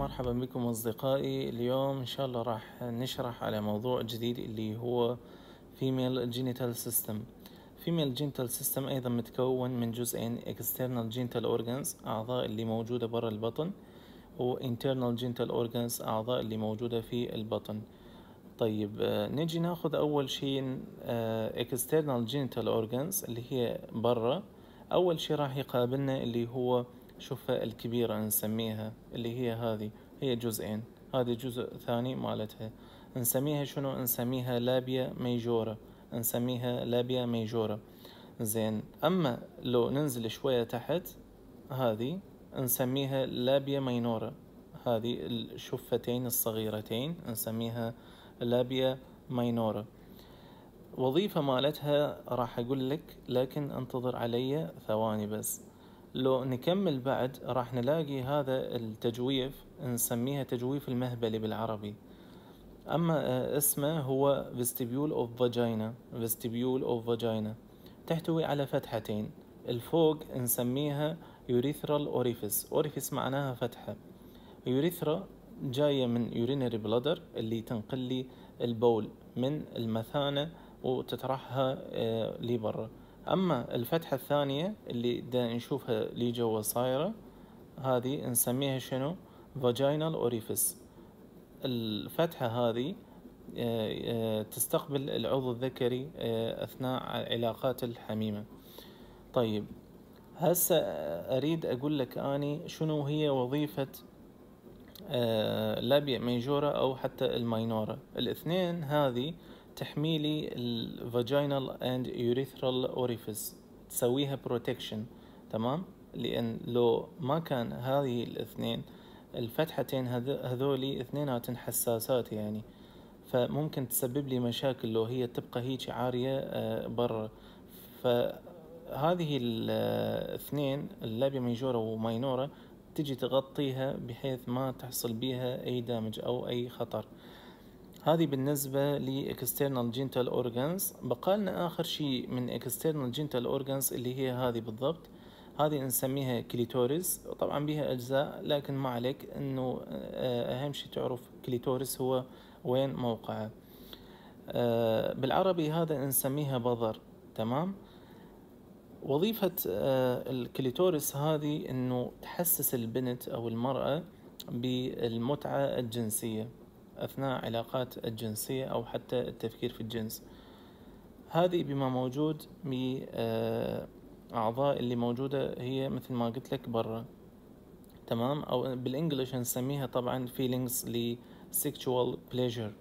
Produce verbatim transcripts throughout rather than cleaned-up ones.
مرحبا بكم أصدقائي. اليوم إن شاء الله راح نشرح على موضوع جديد اللي هو Female Genital System. Female Genital System أيضا متكون من جزئين: External Genital Organs أعضاء اللي موجودة برا البطن، و Internal Genital Organs أعضاء اللي موجودة في البطن. طيب آه، نجي ناخذ أول شيء آه، External Genital Organs اللي هي برا. أول شيء راح يقابلنا اللي هو شوفها الكبيرة نسميها، اللي هي هذه، هي جزئين، هذه جزء ثاني مالتها، نسميها شنو؟ نسميها لابيا ميجورا، نسميها لابيا ميجورا. زين، أما لو ننزل شوية تحت هذه نسميها لابيا ماينورا، هذه الشفتين الصغيرتين نسميها لابيا ماينورا. وظيفة مالتها راح أقول لك، لكن انتظر علي ثواني بس. لو نكمل بعد راح نلاقي هذا التجويف نسميها تجويف المهبلي بالعربي، أما اسمه هو vestibule of vagina. vestibule of vagina تحتوي على فتحتين، الفوق نسميها urethral orifice. orifice معناها فتحة. urethra جاية من urinary bladder اللي تنقل لي البول من المثانة وتطرحها لبرا. أما الفتحة الثانية اللي دا نشوفها لي جوا صايرة، هذه نسميها شنو؟ vaginal orifice. الفتحة هذه تستقبل العضو الذكري أثناء علاقات الحميمة. طيب هسه أريد أقول لك أني شنو هي وظيفة لابيا ميجورا أو حتى الماينورا. الاثنين هذه تحميلي الفاجينال اند يوريثرال اوريفيس، تسويها بروتكشن، تمام؟ لأن لو ما كان هذه الاثنين الفتحتين هذولي اثنيناتن حساسات يعني، فممكن تسبب لي مشاكل لو هي تبقى هيك عارية برا. فهذه الاثنين اللابيا ميجورا وماينورا تجي تغطيها بحيث ما تحصل بيها أي دامج أو أي خطر. هذه بالنسبة ل external genital organs. بقالنا آخر شيء من external genital organs اللي هي هذه بالضبط، هذه نسميها كليتوريس. طبعا بها أجزاء لكن ما عليك أنه أهم شيء تعرف كليتوريس هو وين موقعه. بالعربي هذا نسميها بظر، تمام؟ وظيفة الكليتوريس هذه أنه تحسس البنت أو المرأة بالمتعة الجنسية أثناء علاقات الجنسية أو حتى التفكير في الجنس. هذه بما موجود بأعضاء اللي موجودة هي مثل ما قلت لك برا، تمام؟ أو بالإنجليش نسميها طبعا feelings ل sexual pleasure.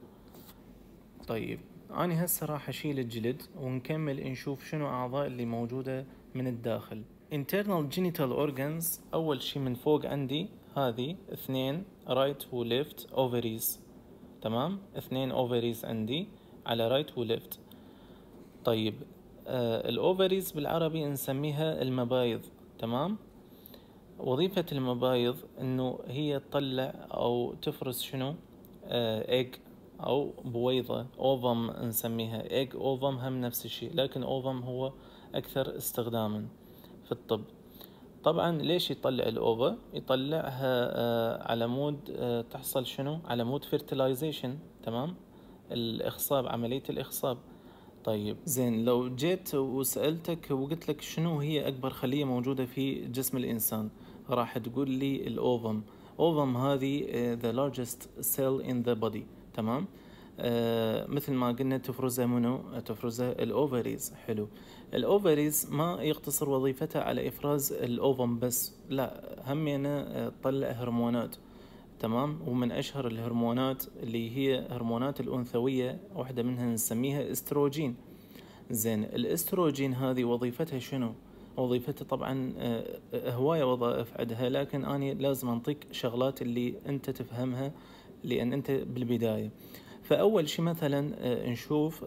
طيب أنا هسه راح أشيل الجلد ونكمل نشوف شنو أعضاء اللي موجودة من الداخل. internal genital organs أول شي من فوق عندي هذه اثنين right و left ovaries، تمام؟ اثنين ovaries عندي على right و left. طيب آه الأوفريز بالعربي نسميها المبايض، تمام؟ وظيفة المبايض إنه هي تطلع أو تفرز شنو؟ آه egg أو بويضة، أوفم نسميها egg أوفم، هم نفس الشيء، لكن أوفم هو أكثر استخداما في الطب. طبعا ليش يطلع الأوفا؟ يطلعها آه على مود آه تحصل شنو؟ على مود fertilization، تمام؟ الإخصاب، عملية الإخصاب. طيب زين، لو جيت وسألتك وقلت لك شنو هي أكبر خلية موجودة في جسم الإنسان، راح تقول لي الأوفم. أوفم هذه uh, the largest cell in the body، تمام؟ آه مثل ما قلنا تفرزها منو؟ تفرزها الأوفريز. حلو. الأوفريز ما يقتصر وظيفتها على إفراز الأوفم بس، لا، همينة تطلع هرمونات، تمام؟ ومن أشهر الهرمونات اللي هي هرمونات الأنثوية، واحدة منها نسميها استروجين. زين، الاستروجين هذه وظيفتها شنو؟ وظيفتها طبعا هواية وظائف عندها، لكن أنا لازم أنطيك شغلات اللي أنت تفهمها لأن أنت بالبداية. فأول شيء مثلا نشوف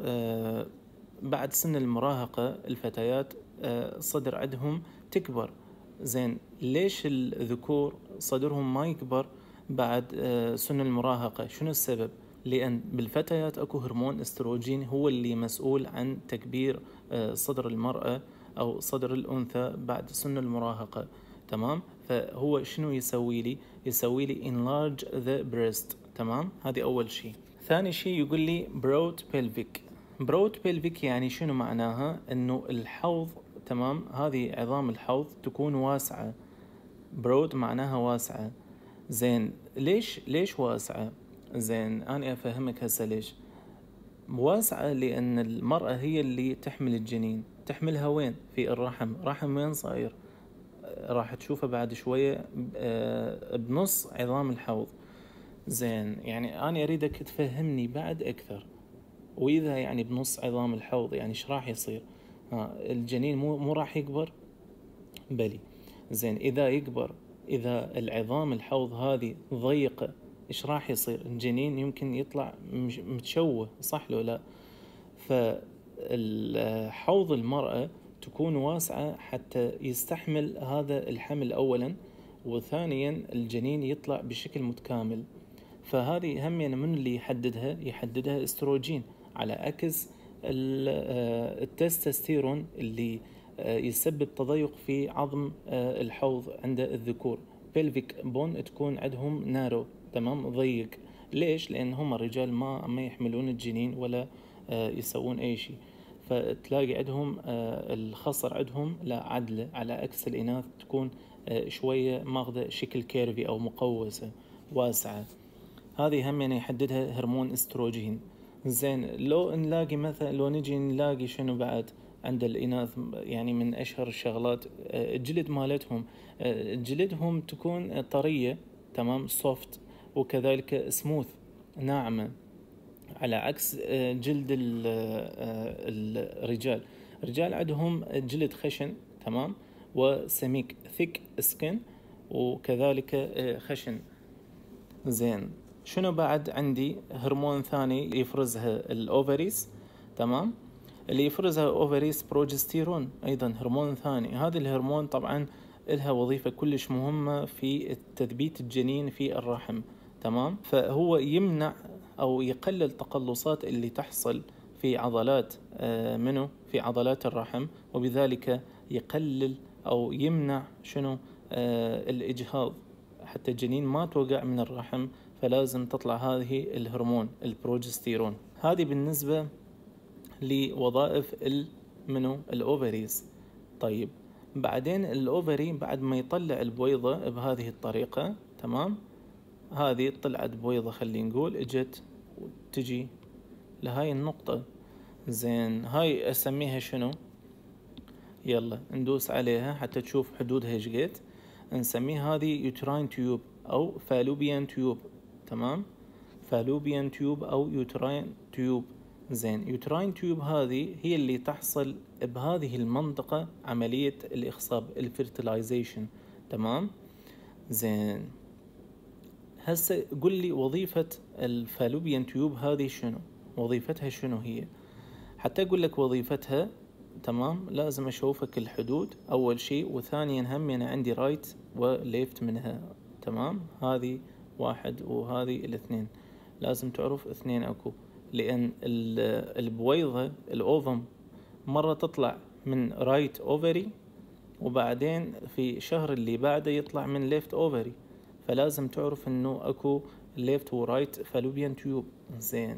بعد سن المراهقة الفتيات صدر عندهم تكبر. زين، ليش الذكور صدرهم ما يكبر بعد سن المراهقة؟ شنو السبب؟ لأن بالفتيات أكو هرمون استروجين هو اللي مسؤول عن تكبير صدر المرأة أو صدر الأنثى بعد سن المراهقة. تمام. فهو شنو يسوي لي؟ يسوي لي enlarge the breast. تمام، هذه أول شيء. ثاني شيء يقول لي broad pelvic. broad pelvic يعني شنو معناها؟ إنه الحوض، تمام، هذه عظام الحوض تكون واسعة. broad معناها واسعة. زين، ليش ليش واسعة؟ زين، أنا أفهمك هسه ليش. واسعة لأن المرأة هي اللي تحمل الجنين. تحملها وين؟ في الرحم. رحم وين صاير؟ راح تشوفه بعد شوية بنص عظام الحوض. زين، يعني أنا أريدك تفهمني بعد أكثر. وإذا يعني بنص عظام الحوض يعني إيش راح يصير؟ ها، الجنين مو مو راح يكبر؟ بلي. زين، إذا يكبر، إذا العظام الحوض هذه ضيقة، إيش راح يصير؟ الجنين يمكن يطلع متشوه، صح لو لا؟ فالحوض المرأة تكون واسعة حتى يستحمل هذا الحمل أولا، وثانيا الجنين يطلع بشكل متكامل. فهذه هم يعني من اللي يحددها؟ يحددها استروجين، على عكس التستوستيرون اللي يسبب تضيق في عظم الحوض عند الذكور. بيلفيك بون تكون عندهم نارو، تمام، ضيق. ليش؟ لأن هم الرجال ما ما يحملون الجنين ولا يسوون أي شيء، فتلاقي عندهم الخصر عندهم لا عدلة، على عكس الإناث تكون شوية ماخذة شكل كيرفي أو مقوسة واسعة. هذه هم يعني يحددها هرمون استروجين. زين، لو نلاقي مثلا، لو نجي نلاقي شنو بعد عند الإناث، يعني من أشهر الشغلات الجلد مالتهم. جلدهم تكون طرية، تمام، سوفت، وكذلك سموث، ناعمة، على عكس جلد الرجال. الرجال عندهم جلد خشن، تمام، وسميك، ثيك سكين، وكذلك خشن. زين، شنو بعد عندي؟ هرمون ثاني يفرزها الأوفريز، تمام، اللي يفرزها أوفريز بروجستيرون، أيضا هرمون ثاني. هذا الهرمون طبعا لها وظيفة كلش مهمة في تثبيت الجنين في الرحم، تمام. فهو يمنع أو يقلل تقلصات اللي تحصل في عضلات منه في عضلات الرحم، وبذلك يقلل أو يمنع شنو؟ الإجهاض، حتى الجنين ما توقع من الرحم. فلازم تطلع هذه الهرمون البروجستيرون. هذه بالنسبة لوظائف منو الأوفريز. طيب، بعدين الأوفري بعد ما يطلع البويضة بهذه الطريقة، تمام، هذه طلعت بويضة، خلينا نقول اجت وتجي لهاي النقطة. زين، هاي اسميها شنو؟ يلا ندوس عليها حتى تشوف حدودها ايش قد. نسميها هذه يوتراين تيوب او فالوبيان تيوب، تمام، فالوبيان تيوب او يوتراين تيوب. زين، يوتراين تيوب هذه هي اللي تحصل بهذه المنطقة عملية الإخصاب، الفيرتلايزيشن، تمام. زين، هسه قل لي وظيفة الفالوبيان تيوب هذه شنو؟ وظيفتها شنو هي؟ حتى أقول لك وظيفتها، تمام، لازم أشوفك الحدود أول شيء، وثانيا هم أنا عندي رايت وليفت منها، تمام. هذه واحد وهذه الاثنين، لازم تعرف اثنين أكو، لأن البويضة الأوفم مرة تطلع من رايت أوفري، وبعدين في شهر اللي بعده يطلع من ليفت أوفري. فلازم تعرف انه اكو ليفت ورايت فالوبيان تيوب. زين،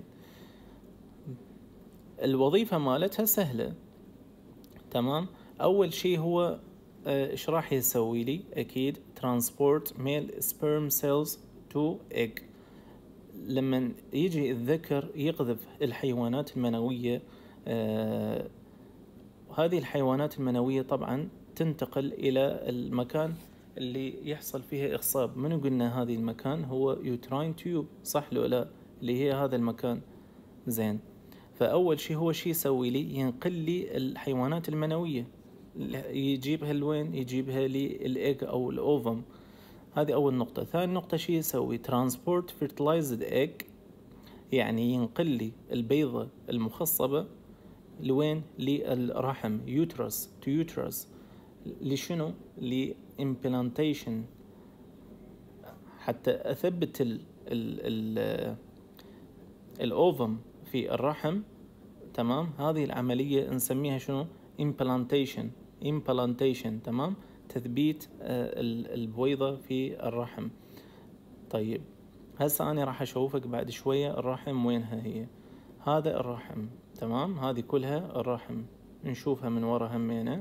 الوظيفة مالتها سهلة، تمام. اول شيء هو ايش راح يسوي لي؟ اكيد ترانسبورت ميل سبيرم سيلز تو ايج. لما يجي الذكر يقذف الحيوانات المنوية، آه هذه الحيوانات المنوية طبعا تنتقل الى المكان اللي يحصل فيها إخصاب. منو قلنا هذه المكان؟ هو يوتراين تيوب، صح لو لا؟ اللي هي هذا المكان. زين، فأول شيء هو شيء يسوي لي؟ ينقل لي الحيوانات المنوية، يجيبها لوين؟ يجيبها للإيج أو الأوفم. هذه أول نقطة. ثاني نقطة شيء يسوي؟ ترانسبورت فيرتلايزد إيج، يعني ينقل لي البيضة المخصبة لوين؟ للرحم، يوترس تو يوترس. لشنو؟ لإمبلانتيشن، حتى أثبت ال ال ال الأوفم في الرحم، تمام. هذه العملية نسميها شنو؟ implantation implantation تمام. تثبيت البويضة في الرحم. طيب هسه أنا راح أشوفك بعد شوية الرحم وينها هي. هذا الرحم، تمام، هذه كلها الرحم، نشوفها من ورا همينة،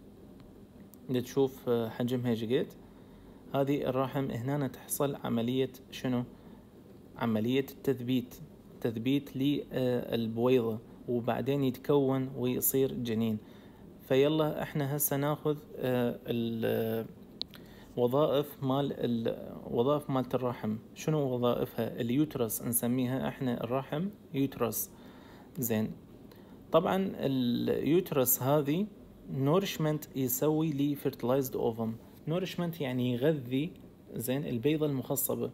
تشوف حجمها جد. هذه الرحم هنا تحصل عملية شنو؟ عملية التثبيت، تثبيت للبويضة، وبعدين يتكون ويصير جنين. فيلا احنا هسه ناخذ الوظائف مال الوظائف مالت الرحم. شنو وظائفها؟ اليوترس نسميها احنا الرحم يوترس. زين، طبعا اليوترس هذه نورشمنت يسوي لي fertilized ovum. نورشمنت يعني يغذي، زين، البيضة المخصبة.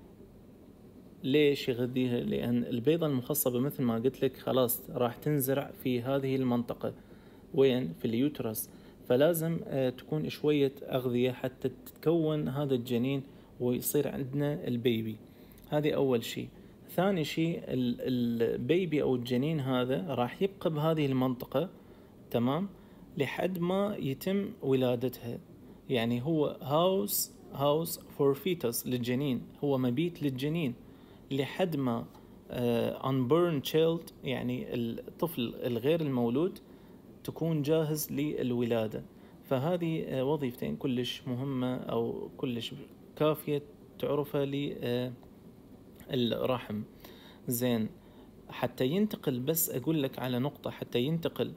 ليش يغذيها؟ لأن البيضة المخصبة مثل ما قلت لك خلاص راح تنزرع في هذه المنطقة، وين؟ في اليوترس. فلازم تكون شوية أغذية حتى تتكون هذا الجنين ويصير عندنا البيبي. هذه أول شيء. ثاني شيء، البيبي أو الجنين هذا راح يبقى بهذه المنطقة، تمام، لحد ما يتم ولادتها. يعني هو house house for fetus للجنين، هو مبيت للجنين لحد ما uh, unborn child يعني الطفل الغير المولود تكون جاهز للولادة. فهذه وظيفتين كلش مهمة أو كلش كافية تعرفها للرحم. زين، حتى ينتقل، بس أقول لك على نقطة، حتى ينتقل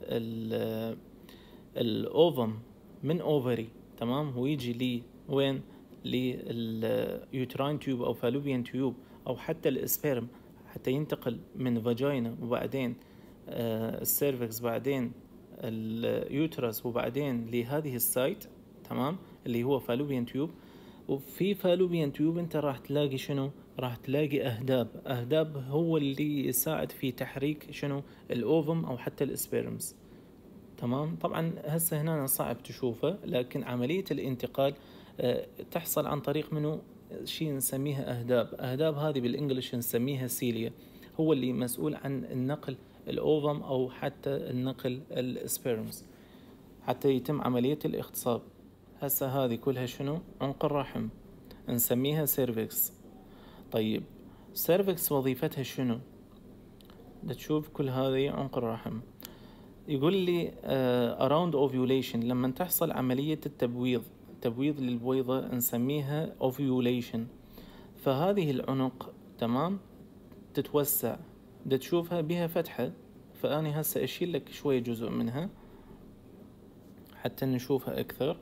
الأوفم من أوفري، تمام، ويجي لي وين؟ لليوتراين تيوب أو فالوبيان تيوب، أو حتى الإسبيرم، حتى ينتقل من فاجينا وبعدين السيرفكس، بعدين اليوترس، وبعدين لهذه السايت، تمام، اللي هو فالوبيان تيوب. وفي فالوبيان تيوب انت راح تلاقي شنو؟ راح تلاقي اهداب. اهداب هو اللي يساعد في تحريك شنو؟ الاوفم او حتى الاسبيرمز، تمام. طبعا هسه هنا صعب تشوفه، لكن عملية الانتقال تحصل عن طريق منه شيء نسميها اهداب. اهداب هذه بالانجليش نسميها سيليا، هو اللي مسؤول عن النقل الأوفم أو حتى النقل السبيرمز حتى يتم عملية الاختصاب. هسه هذه كلها شنو؟ عنق الرحم، نسميها سيرفكس. طيب سيرفكس وظيفتها شنو؟ تشوف كل هذه عنق الرحم. يقول لي uh, around ovulation، لما تحصل عملية التبويض، تبويض للبويضة نسميها ovulation. فهذه العنق، تمام، تتوسع، دا تشوفها بها فتحة. فأنا هسه أشيل لك شوية جزء منها حتى نشوفها أكثر.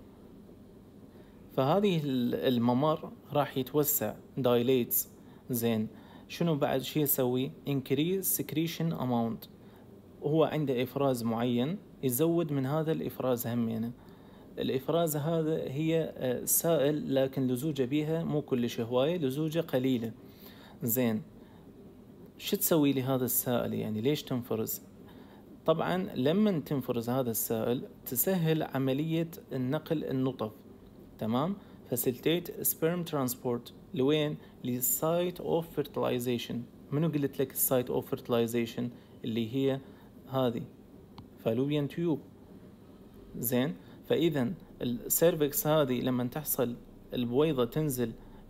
فهذه الممر راح يتوسع dilates. زين، شنو بعد شيء يسوي؟ increase secretion amount، هو عنده إفراز معين يزود من هذا الإفراز همينه. الإفراز هذا هي سائل، لكن لزوجة بها مو كلش هواية، لزوجة قليلة. زين، شو تسوي لهذا السائل؟ يعني ليش تنفرز؟ طبعا لما تنفرز هذا السائل تسهل عملية النقل النطف، تمام. facilitate sperm transport لوين؟ للسايت of fertilization. منو قلت لك السايت of fertilization؟ اللي هي هذه فالوبيان تيوب. زين، فإذا السيرفكس هذه لما تحصل البويضة تنزل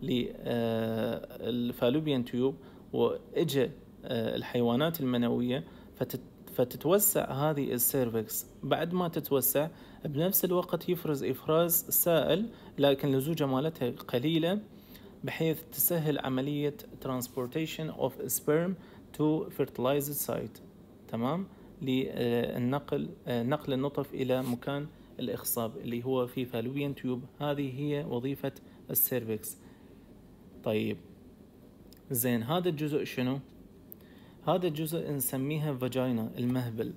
للفالوبيان تيوب وإجا الحيوانات المنوية، فتتوسع هذه السيرفكس. بعد ما تتوسع بنفس الوقت يفرز إفراز سائل، لكن لزوجة مالتها قليلة، بحيث تسهل عملية transportation of sperm to fertilized site، تمام، للنقل نقل النطف إلى مكان الإخصاب اللي هو في فالوبيان تيوب. هذه هي وظيفة السيرفكس. طيب زين، هذا الجزء شنو؟ هذا الجزء نسميها فاجينا، المهبل.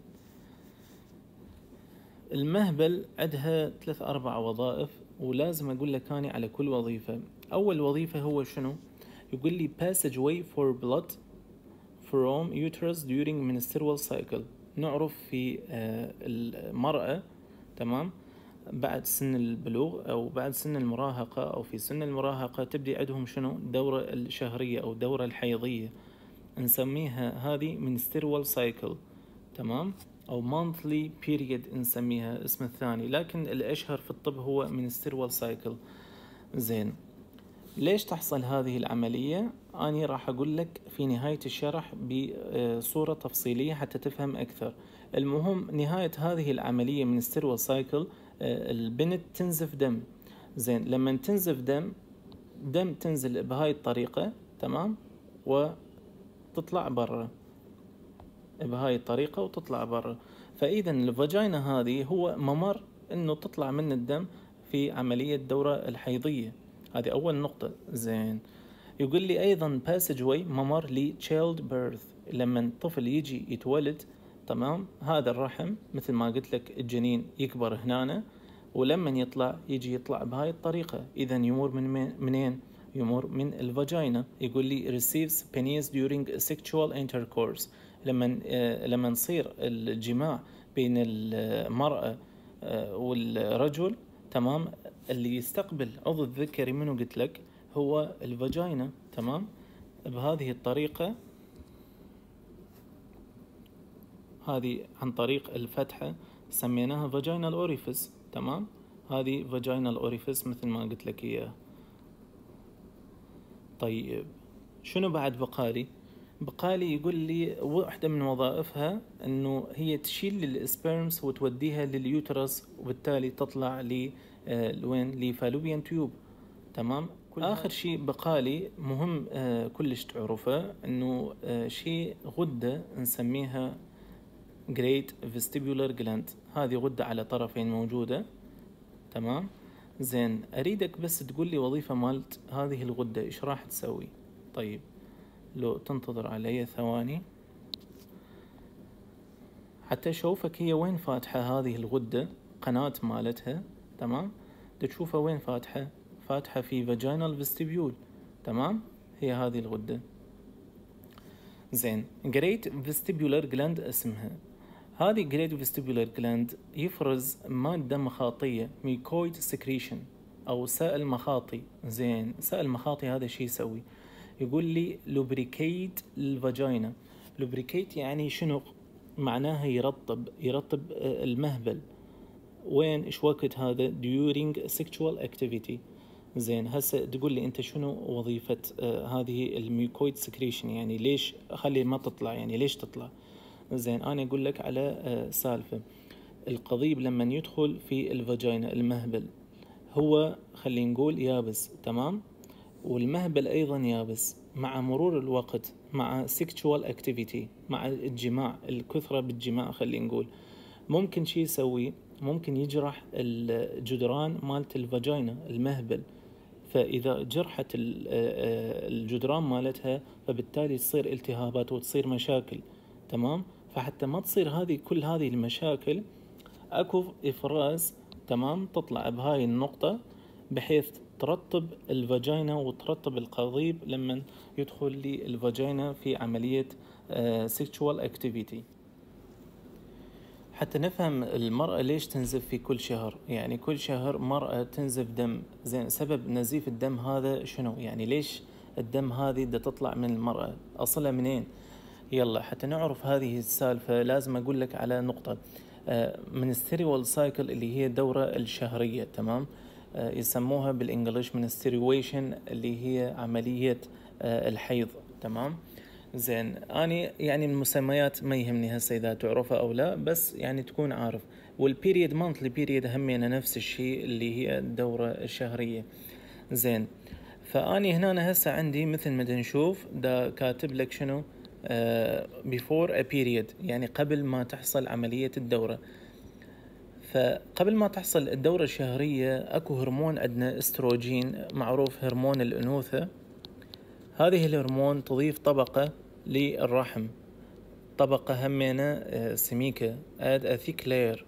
المهبل عندها ثلاث أربع وظائف، ولازم أقول لك أنا على كل وظيفة. أول وظيفة هو شنو؟ يقول لي passageway for blood from uterus during menstrual cycle. نعرف في المرأة، تمام، بعد سن البلوغ أو بعد سن المراهقة أو في سن المراهقة تبدي عندهم شنو؟ الدورة الشهرية أو الدورة الحيضية، نسميها هذه menstrual cycle، تمام. أو monthly period نسميها اسم الثاني، لكن الأشهر في الطب هو menstrual cycle. زين، ليش تحصل هذه العملية؟ أنا راح أقول لك في نهاية الشرح بصورة تفصيلية حتى تفهم أكثر. المهم نهاية هذه العملية menstrual cycle البنت تنزف دم. زين، لما تنزف دم دم تنزل بهاي الطريقة، تمام، وتطلع برا بهاي الطريقة وتطلع برا. فإذا الفاجينا هذه هو ممر إنه تطلع من الدم في عملية الدورة الحيضية. هذه أول نقطة. زين، يقول لي أيضا passage way، ممر ل child birth، لما الطفل يجي يتولد، تمام، هذا الرحم مثل ما قلت لك الجنين يكبر هنا، ولما يطلع يجي يطلع بهاي الطريقة. إذا يمر من منين؟ يمر من الفاجينا. يقول لي receives penis during sexual intercourse، لما لما نصير الجماع بين المرأة والرجل، تمام، اللي يستقبل عضو الذكري منه قلت لك هو الفاجينا، تمام. بهذه الطريقة، هذه عن طريق الفتحة سميناها vaginal orifice، تمام. هذه vaginal orifice مثل ما قلت لك إياه. طيب شنو بعد بقالي؟ بقالي يقول لي واحدة من وظائفها انه هي تشيل السبيرمز وتوديها لليوترس، وبالتالي تطلع ل وين؟ لفالوبيان تيوب، تمام. اخر شيء بقالي مهم آه كلش تعرفه، انه آه شيء غدة نسميها Great Vestibular Gland. هذه غدة على طرفين موجودة، تمام. زين، اريدك بس تقول لي وظيفة مالت هذه الغدة ايش راح تسوي. طيب لو تنتظر علي ثواني حتى اشوفك هي وين فاتحة هذه الغدة، قناة مالتها، تمام. تشوفها وين فاتحة؟ فاتحة في vaginal vestibule، تمام. هي هذه الغدة. زين، Great Vestibular Gland اسمها. هذه Great Vestibular Gland يفرز مادة مخاطية ميكويد سكريشن أو سائل مخاطي. زين، سائل مخاطي هذا شي يسوي؟ يقول لي lubricate الفاجينا. lubricate يعني شنو؟ معناها يرطب يرطب المهبل. وين؟ إيش وقت هذا؟ during sexual activity. زين، هسه تقول لي أنت شنو وظيفة آه هذه الميكويد سكريشن؟ يعني ليش خلي ما تطلع؟ يعني ليش تطلع؟ زين، أنا أقول لك على آه سالفة. القضيب لما يدخل في الفاجينا المهبل هو خلينا نقول يابس، تمام، والمهبل أيضا يابس. مع مرور الوقت، مع sexual activity، مع الجماع، الكثرة بالجماع خلينا نقول، ممكن شي يسوي؟ ممكن يجرح الجدران مالت الفاجينا المهبل. فإذا جرحت الجدران مالتها فبالتالي تصير التهابات وتصير مشاكل، تمام. فحتى ما تصير هذه كل هذه المشاكل أكو إفراز، تمام، تطلع بهاي النقطة بحيث ترطب الفاجينا وترطب القضيب لما يدخل لي الفاجينا في عملية sexual activity. حتى نفهم المرأة ليش تنزف في كل شهر. يعني كل شهر مرأة تنزف دم. زين، سبب نزيف الدم هذا شنو؟ يعني ليش الدم هذه دا تطلع من المرأة؟ أصلها منين؟ يلا حتى نعرف هذه السالفة لازم أقول لك على نقطة. menstrual cycle اللي هي الدورة الشهرية، تمام. يسموها بالإنجليش menstruation اللي هي عملية الحيض، تمام. زين، أنا يعني المسميات ما يهمني هسه إذا تعرفها أو لا، بس يعني تكون عارف. والبيريد monthly period همينا نفس الشيء اللي هي الدورة الشهرية. زين، فأني هنا هسه عندي مثل ما نشوف دا كاتب لك شنو uh, before a period، يعني قبل ما تحصل عملية الدورة. فقبل ما تحصل الدورة الشهرية أكو هرمون عندنا استروجين، معروف هرمون الأنوثة. هذه الهرمون تضيف طبقة للرحم، طبقة همينة سميكة add a thick layer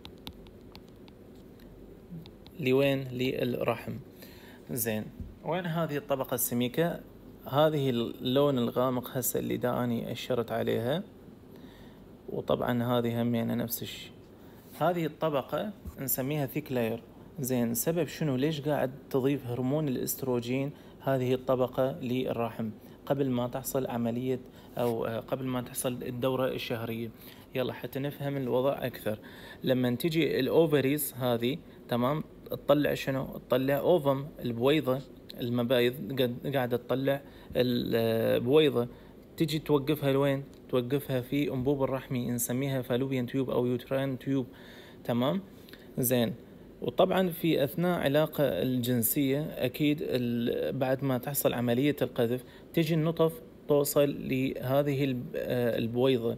لوين؟ للرحم. زين، وين هذه الطبقة السميكة؟ هذه اللون الغامق هسه اللي دا أني أشرت عليها، وطبعا هذه همينة نفس الشيء. هذه الطبقة نسميها thick layer. زين، سبب شنو؟ ليش قاعد تضيف هرمون الاستروجين هذه الطبقة للرحم قبل ما تحصل عملية أو قبل ما تحصل الدورة الشهرية؟ يلا حتى نفهم الوضع أكثر. لما تجي الأوفريز هذه تمام تطلع شنو؟ تطلع أوفم، البويضة، المبايض قاعدة تطلع البويضة، تجي توقفها لوين؟ توقفها في أنبوب الرحمي، نسميها فالوبيان تيوب أو يوترين تيوب. تمام زين. وطبعا في أثناء علاقة الجنسية أكيد بعد ما تحصل عملية القذف تجي النطف توصل لهذه البويضة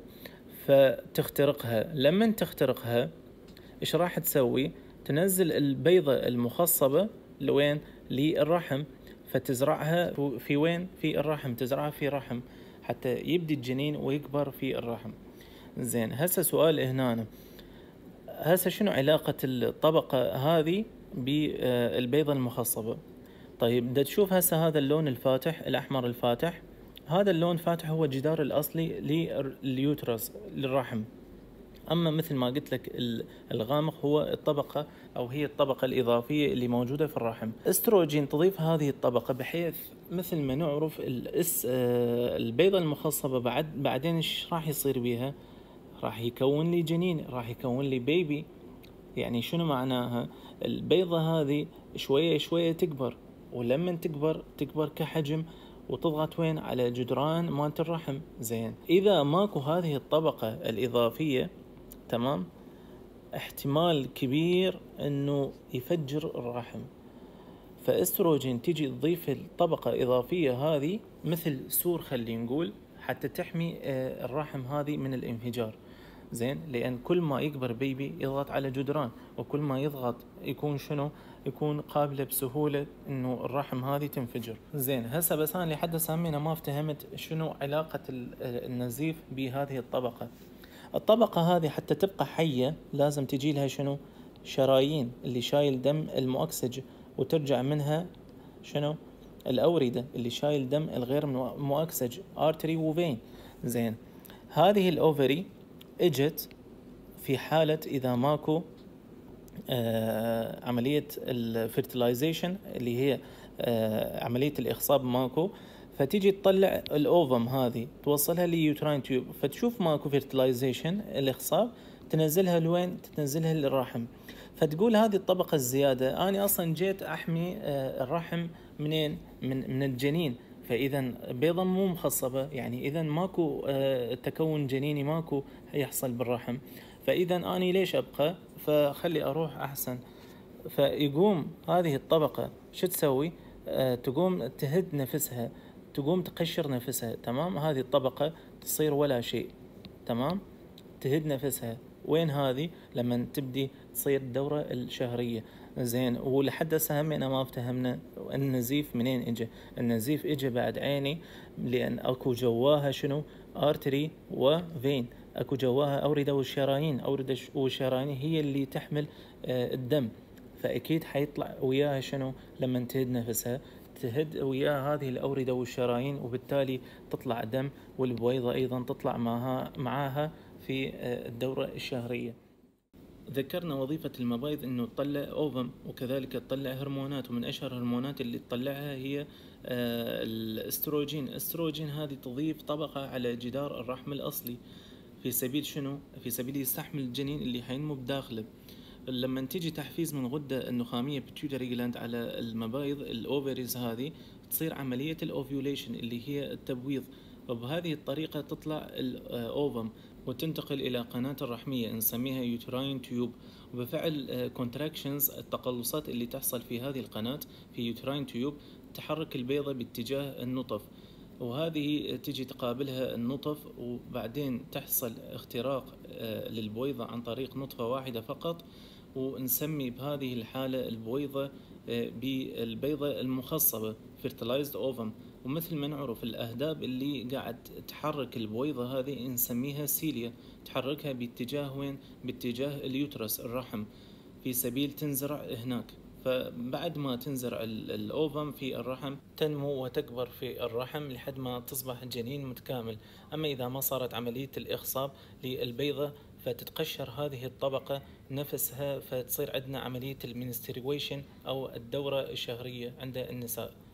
فتخترقها. لما تخترقها إيش راح تسوي؟ تنزل البيضة المخصبة لوين؟ للرحم، فتزرعها في وين؟ في الرحم، تزرعها في رحم حتى يبدي الجنين ويكبر في الرحم. زين هسه سؤال هنا، هسه شنو علاقة الطبقة هذه بالبيضة المخصبة؟ طيب دا تشوف هسه هذا اللون الفاتح الأحمر الفاتح، هذا اللون فاتح هو الجدار الأصلي لليوترس للرحم. أما مثل ما قلت لك الغامق هو الطبقة أو هي الطبقة الإضافية اللي موجودة في الرحم. استروجين تضيف هذه الطبقة بحيث مثل ما نعرف الإس البيضة المخصبة بعد بعدين إيش راح يصير بيها؟ راح يكون لي جنين، راح يكون لي بيبي. يعني شنو معناها؟ البيضة هذه شوية شوية تكبر، ولما تكبر تكبر كحجم وتضغط وين؟ على جدران مالت الرحم. زين إذا ماكو هذه الطبقة الإضافية تمام احتمال كبير انه يفجر الرحم. فاستروجين تيجي تضيف الطبقة إضافية هذه مثل سور خلينا نقول حتى تحمي الرحم هذه من الانفجار. زين لأن كل ما يكبر بيبي يضغط على جدران، وكل ما يضغط يكون شنو؟ يكون قابلة بسهولة انه الرحم هذه تنفجر. زين هسه بس انا لحد سامينا ما افتهمت شنو علاقة النزيف بهذه الطبقة. الطبقة هذه حتى تبقى حية لازم تجي لها شنو؟ شرايين اللي شايل دم المؤكسج، وترجع منها شنو؟ الأوردة اللي شايل دم الغير مؤكسج، artery وفين. زين هذه الأوفري اجت في حالة إذا ماكو آه عملية الفيرتلايزيشن اللي هي آه عملية الإخصاب ماكو، فتيجي تطلع الأوفم هذه توصلها ليوتراين تيوب، فتشوف ماكو فيرتلايزيشن الإخصاب تنزلها لوين؟ تنزلها للرحم. فتقول هذه الطبقة الزيادة أنا أصلا جيت أحمي آه الرحم منين؟ من من الجنين. فإذا بيضة مو مخصبة، يعني إذا ماكو آه تكون جنيني، ماكو يحصل بالرحم. فإذا أنا ليش أبقى؟ فخلي أروح أحسن. فيقوم هذه الطبقة شو تسوي؟ آه تقوم تهد نفسها، تقوم تقشر نفسها. تمام هذه الطبقة تصير ولا شيء. تمام تهد نفسها. وين هذه؟ لما تبدي تصير الدورة الشهرية. زين ولحد هسه همنا ما افتهمنا النزيف منين اجى. النزيف اجى بعد عيني، لان اكو جواها شنو؟ ارتري وفين، اكو جواها اوردة والشرايين. اوردة والشرايين هي اللي تحمل آه الدم، فاكيد حيطلع وياها شنو؟ لما تهد نفسها تهد وياها هذه الأوردة والشرايين، وبالتالي تطلع دم، والبويضة أيضا تطلع معها معاها في الدورة الشهرية. ذكرنا وظيفة المبايض أنه تطلع أوفم، وكذلك تطلع هرمونات، ومن أشهر الهرمونات اللي تطلعها هي الاستروجين. الاستروجين هذه تضيف طبقة على جدار الرحم الأصلي في سبيل شنو؟ في سبيل يستحمل الجنين اللي حينمو بداخله. لما تيجي تحفيز من غدة النخامية بيتيوتري جلاند على المبايض الأوفريز هذه، تصير عملية الأوفيوليشن اللي هي التبويض، وبهذه الطريقة تطلع الأوفم وتنتقل إلى قناة الرحمية نسميها يوتراين تيوب. وبفعل كونتراكشنز التقلصات اللي تحصل في هذه القناة في يوتراين تيوب تحرك البيضة باتجاه النطف، وهذه تجي تقابلها النطف، وبعدين تحصل اختراق للبويضة عن طريق نطفة واحدة فقط، ونسمي بهذه الحالة البويضة بالبيضة المخصبة fertilized ovum. ومثل ما نعرف الأهداب اللي قاعد تحرك البويضة هذه نسميها سيليا، تحركها باتجاه وين؟ باتجاه اليوترس الرحم في سبيل تنزرع هناك. فبعد ما تنزرع الأوفم في الرحم تنمو وتكبر في الرحم لحد ما تصبح الجنين متكامل. أما إذا ما صارت عملية الإخصاب للبيضة فتتقشر هذه الطبقة نفسها، فتصير عندنا عملية المنستريويشن أو الدورة الشهرية عند النساء.